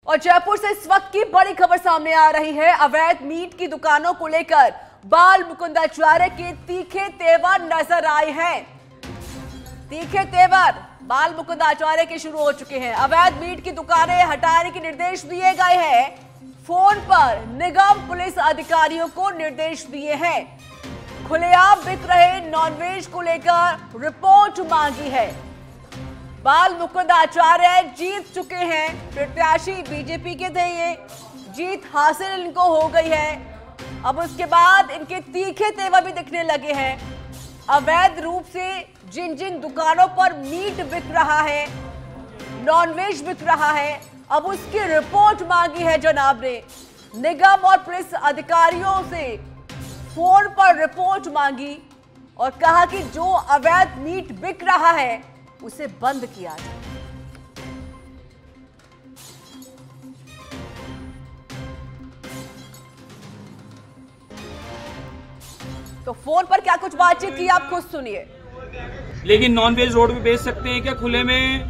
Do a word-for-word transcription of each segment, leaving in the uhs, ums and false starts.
और जयपुर से इस वक्त की बड़ी खबर सामने आ रही है। अवैध मीट की दुकानों को लेकर बाल मुकुंदाचार्य के तीखे तेवर नजर आए हैं। तीखे तेवर बाल मुकुंदाचार्य के शुरू हो चुके हैं। अवैध मीट की दुकानें हटाने के निर्देश दिए गए हैं। फोन पर निगम पुलिस अधिकारियों को निर्देश दिए हैं। खुलेआम बिक रहे नॉनवेज को लेकर रिपोर्ट मांगी है। बाल मुकुंदाचार्य जीत चुके हैं। प्रत्याशी बीजेपी के थे, ये जीत हासिल इनको हो गई है। अब उसके बाद इनके तीखे तेवर भी दिखने लगे हैं। अवैध रूप से जिन जिन दुकानों पर मीट बिक रहा है, नॉनवेज बिक रहा है, अब उसकी रिपोर्ट मांगी है जनाब ने। निगम और पुलिस अधिकारियों से फोन पर रिपोर्ट मांगी और कहा कि जो अवैध मीट बिक रहा है उसे बंद किया जाए। तो फोन पर क्या कुछ बातचीत की आप खुद सुनिए। लेकिन नॉनवेज रोड पे बेच सकते हैं क्या खुले में?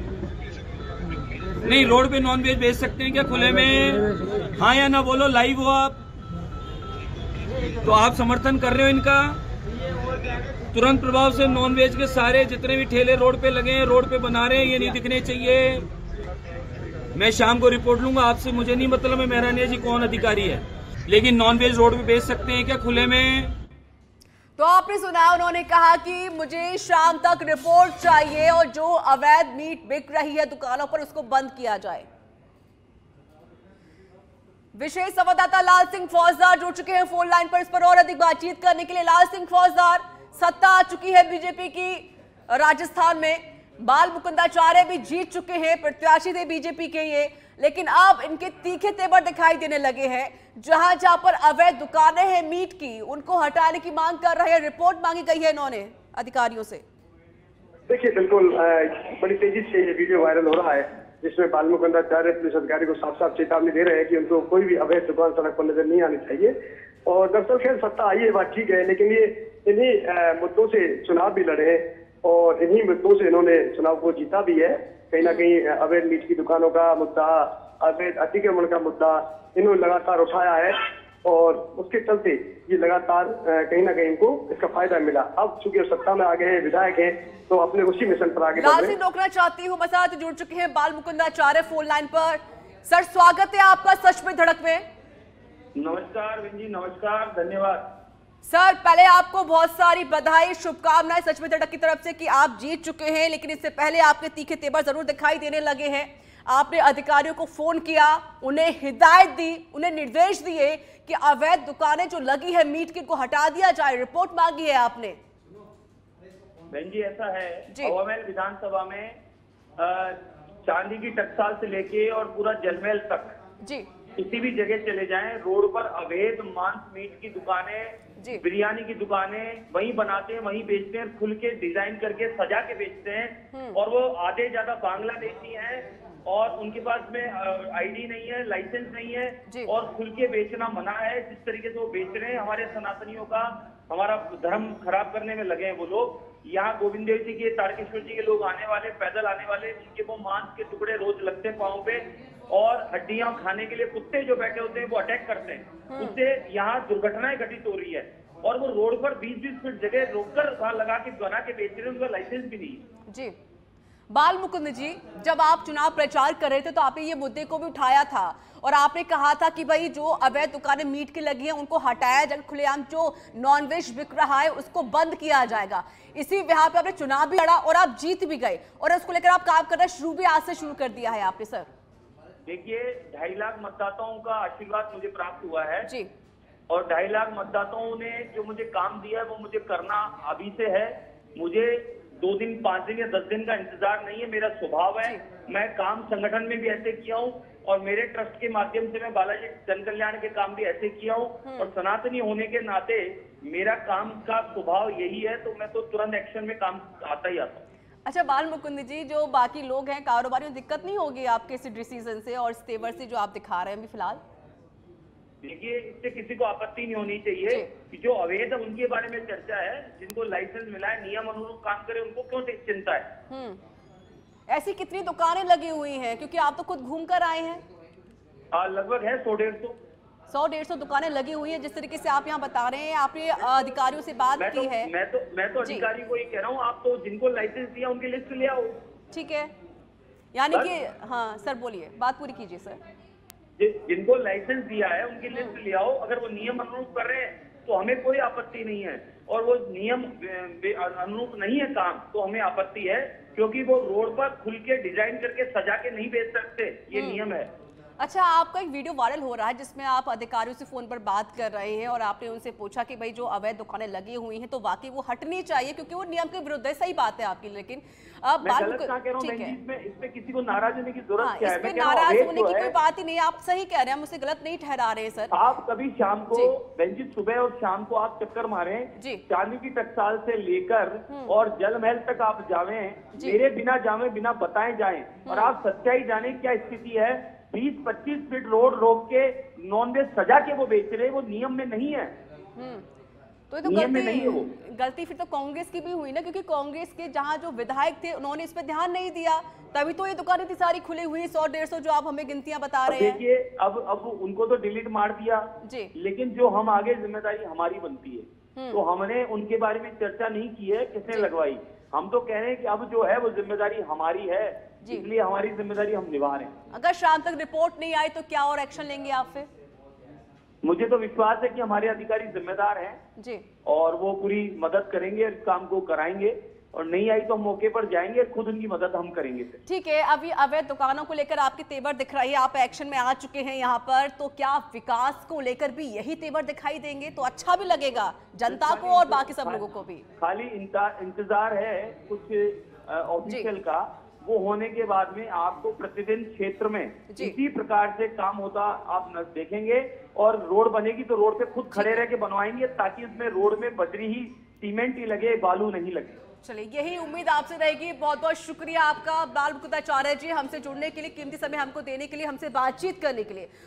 नहीं, रोड पे नॉनवेज बेच सकते हैं क्या खुले में? हाँ या ना बोलो, लाइव हो आप। तो आप समर्थन कर रहे हो इनका? तुरंत प्रभाव से नॉनवेज के सारे जितने भी ठेले रोड पे लगे हैं, रोड पे बना रहे हैं, ये नहीं दिखने चाहिए। मैं शाम को रिपोर्ट लूंगा आपसे, मुझे नहीं मतलब है मेहरानिया जी कौन अधिकारी है, लेकिन नॉनवेज रोड पे बेच सकते हैं क्या खुले में? तो आपने सुना, उन्होंने कहा कि मुझे शाम तक रिपोर्ट चाहिए और जो अवैध मीट बिक रही है दुकानों पर उसको बंद किया जाए। विशेष संवाददाता लाल सिंह फौजदार जुड़ चुके हैं फोन लाइन पर, इस पर और अधिक बातचीत करने के लिए। लाल सिंह फौजदार, सत्ता आ चुकी है बीजेपी की राजस्थान में, बाल मुकुंदाचार्य भी जीत चुके हैं, प्रत्याशी थे बीजेपी के ये, लेकिन अब इनके तीखे तेवर दिखाई देने लगे हैं। जहां जहां पर अवैध दुकानें हैं मीट की, उनको हटाने की मांग कर रहे हैं। रिपोर्ट मांगी गई है इन्होंने अधिकारियों से। देखिए, बिल्कुल बड़ी तेजी से ये वीडियो वायरल हो रहा है, जिसमें बाल मुकुंदाचार्य पुलिस अधिकारी को साफ साफ चेतावनी दे रहे हैं कि उनको कोई भी अवैध दुकान सड़क पर नजर नहीं आनी चाहिए। और दरअसल खैर सत्ता आई है, बात ठीक है, लेकिन ये इन्हीं मुद्दों से चुनाव भी लड़े हैं और इन्हीं मुद्दों से इन्होंने चुनाव को जीता भी है। कहीं ना कहीं अवैध मीट की दुकानों का मुद्दा, अवैध अतिक्रमण का मुद्दा इन्होंने लगातार उठाया है और उसके चलते ये लगातार कहीं ना कहीं इनको इसका फायदा मिला। अब चूंकि सत्ता में आ गए हैं, विधायक हैं, तो अपने उसी मिशन पर आगे बढ़ रहे हैं। रोकना चाहती हूँ, मेरे साथ जुड़ चुके हैं बाल मुकुंदाचार्य फोन लाइन पर। सर, स्वागत है आपका सच में धड़क में। नमस्कार विंजी, नमस्कार, धन्यवाद। सर, पहले आपको बहुत सारी बधाई, शुभकामनाएं सच में धड़क की तरफ से कि आप जीत चुके हैं, लेकिन इससे पहले आपके तीखे तेवर जरूर दिखाई देने लगे हैं। आपने अधिकारियों को फोन किया, उन्हें हिदायत दी, उन्हें निर्देश दिए कि अवैध दुकानें जो लगी है मीट की, को हटा दिया जाए। रिपोर्ट मांगी है आपने। बहन जी, ऐसा है, हवामहल विधानसभा में चांदी की टकसाल से लेके और पूरा जलमहल तक जी किसी भी जगह चले जाएं, रोड पर अवैध मांस मीट की दुकानें, बिरयानी की दुकानें वहीं बनाते हैं, वहीं बेचते हैं, खुल के डिजाइन करके सजा के बेचते हैं। और वो आधे ज्यादा बांग्लादेशी हैं और उनके पास में आईडी नहीं है, लाइसेंस नहीं है और खुल के बेचना मना है। जिस तरीके से वो बेच रहे हैं, हमारे सनातनियों का, हमारा धर्म खराब करने में लगे हैं वो लोग। यहाँ गोविंद देव जी के, तारकेश्वर जी के लोग आने वाले, पैदल आने वाले, उनके वो मांस के टुकड़े रोज लगते हैं पाँव पे और हड्डियां खाने के लिए कुत्ते जो बैठे होते हैं वो अटैक करते हैं। उससे यहाँ दुर्घटनाएं घटित हो रही है और वो रोड पर बीस बीस फीट जगह रोककर वहां लगा के बना के बेच रहे हैं, उनका लाइसेंस भी नहीं है। जी बाल मुकुंद जी, जब आप चुनाव प्रचार कर रहे थे तो आपने ये मुद्दे को भी उठाया था और आपने कहा था कि भाई जो अवैध दुकानें मीट की लगी हैं उनको हटाया जाए, खुलेआम जो नॉनवेज बिक रहा है उसको बंद किया जाएगा। इसी यहाँ पे आपने चुनाव भी लड़ा और आप जीत भी गए और उसको लेकर आप काम करना शुरू भी आज से शुरू कर दिया है आपने। सर देखिए, ढाई लाख मतदाताओं का आशीर्वाद मुझे प्राप्त हुआ है जी, और ढाई लाख मतदाताओं ने जो मुझे काम दिया है वो मुझे करना अभी से है। मुझे दो दिन, पांच दिन या दस दिन का इंतजार नहीं है, मेरा स्वभाव है। मैं काम संगठन में भी ऐसे किया हूँ और मेरे ट्रस्ट के माध्यम से मैं बालाजी जन कल्याण के काम भी ऐसे किया हूँ और सनातनी होने के नाते मेरा काम का स्वभाव यही है, तो मैं तो तुरंत एक्शन में काम आता ही आता हूँ। अच्छा बाल मुकुंद जी, जो बाकी लोग हैं कारोबारी, दिक्कत नहीं होगी आपके इस डिसीजन से और इस तेवर से जो आप दिखा रहे हैं अभी फिलहाल? देखिए, इससे किसी को आपत्ति नहीं होनी चाहिए कि जो अवैध उनके बारे में चर्चा है, जिनको लाइसेंस मिला है, नियम अनुरूप काम करे, उनको क्यों चिंता है। ऐसी कितनी दुकानें लगी हुई हैं, क्योंकि आप तो खुद घूम कर आए हैं। लगभग है सौ डेढ़ सौ सौ डेढ़ सौ दुकानें लगी हुई है। जिस तरीके से आप यहाँ बता रहे हैं, आपने अधिकारियों से बात मैं की तो, है। मैं तो मैं तो अधिकारी को ये कह रहा हूँ, आप तो जिनको लाइसेंस दिया उनकी लिस्ट ले आओ। ठीक है, यानी कि हाँ सर बोलिए, बात पूरी कीजिए सर। जिनको लाइसेंस दिया है उनकी लिस्ट ले आओ। अगर वो नियम अनुरूप कर रहे हैं तो हमें कोई आपत्ति नहीं है, और वो नियम अनुरूप नहीं है काम तो हमें आपत्ति है, क्योंकि वो रोड पर खुल के डिजाइन करके सजा के नहीं बेच सकते, ये नियम है। अच्छा, आपका एक वीडियो वायरल हो रहा है जिसमें आप अधिकारियों से फोन पर बात कर रहे हैं और आपने उनसे पूछा कि भाई जो अवैध दुकानें लगी हुई हैं तो वाकई वो हटनी चाहिए क्योंकि वो नियम के विरुद्ध है। सही बात है आपकी, लेकिन अब मैं गलत कहाँ कह रहा हूँ? इसमें इसमें किसी को नाराज होने की जरूरत हाँ, क्या है? इसमें नाराज होने की कोई बात ही नहीं, आप सही कह रहे हैं, हम उसे गलत नहीं ठहरा रहे हैं सर। आप कभी शाम को बेंजित सुबह और शाम को आप चक्कर मारे, चांदी की टकसाल से लेकर और जल महल तक आप जावे, मेरे बिना जावे बिना बताए जाए, और आप सच्चाई जाने क्या स्थिति है। बीस पच्चीस फीट रोड रोक के नॉन वेज सजा के वो बेच रहे, वो नियम में नहीं है। तो ये तो गलती गलती फिर तो कांग्रेस की भी हुई ना, क्योंकि कांग्रेस के जहां जो विधायक थे उन्होंने इस पर ध्यान नहीं दिया, तभी तो ये दुकानें इतनी सारी खुली हुई, सौ डेढ़ सौ जो आप हमें गिनतियां बता रहे हैं। देखिए, अब अब उनको तो डिलीट मार दिया जी, लेकिन जो हम आगे जिम्मेदारी हमारी बनती है, तो हमने उनके बारे में चर्चा नहीं की है किसने लगवाई। हम तो कह रहे हैं कि अब जो है वो जिम्मेदारी हमारी है, इसलिए हमारी जिम्मेदारी हम निभा रहे हैं। अगर शाम तक रिपोर्ट नहीं आई तो क्या और एक्शन लेंगे आप फिर? मुझे तो विश्वास है कि हमारे अधिकारी जिम्मेदार हैं जी, और वो पूरी मदद करेंगे, इस काम को कराएंगे, और नहीं आई तो हम मौके पर जाएंगे, खुद उनकी मदद हम करेंगे। ठीक है, अभी अवैध दुकानों को लेकर आपके तेवर दिख रही है, आप एक्शन में आ चुके हैं यहाँ पर, तो क्या विकास को लेकर भी यही तेवर दिखाई देंगे तो अच्छा भी लगेगा जनता को और बाकी सब लोगों को भी? खाली इंतजार है कुछ ऑफिशियल का, वो होने के बाद में आपको प्रतिदिन क्षेत्र में इसी प्रकार से काम होता आप देखेंगे, और रोड बनेगी तो रोड पे खुद खड़े रह के बनवाएंगे, ताकि उसमें रोड में बजरी ही सीमेंट ही लगे, बालू नहीं लगे। चलिए, यही उम्मीद आपसे रहेगी। बहुत बहुत शुक्रिया आपका बाल मुकुंदाचार्य जी, हमसे जुड़ने के लिए, कीमती समय हमको देने के लिए, हमसे बातचीत करने के लिए।